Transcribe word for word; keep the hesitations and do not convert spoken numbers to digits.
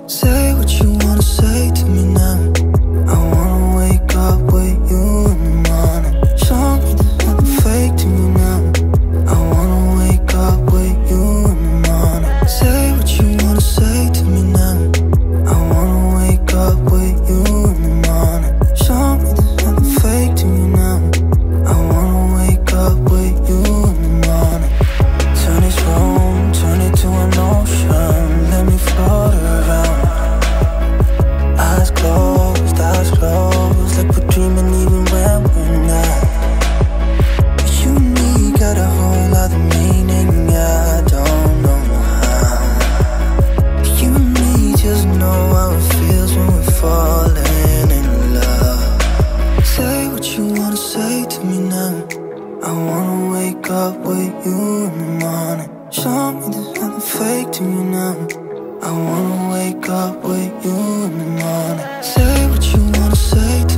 Say what you wanna say to me now. I wanna wake up with you in the morning. Show me there's nothing fake to me now. I wanna wake up with you in the morning. Say what you wanna say to me now. I wanna wake up with you in the morning. Show me there's nothing fake to me now. I wanna wake up with you in the morning. Turn this room, turn it to an ocean. Let me float around. Eyes closed, eyes closed, like we're dreaming even when we're not. You and me got a whole lot of meaning, I don't know how. You and me just know how it feels when we're falling in love. Say what you wanna say to me now. I wanna wake up with you in the morning. Show me there's nothing fake to me now. I wanna wake up with you in the morning. Say what you wanna say to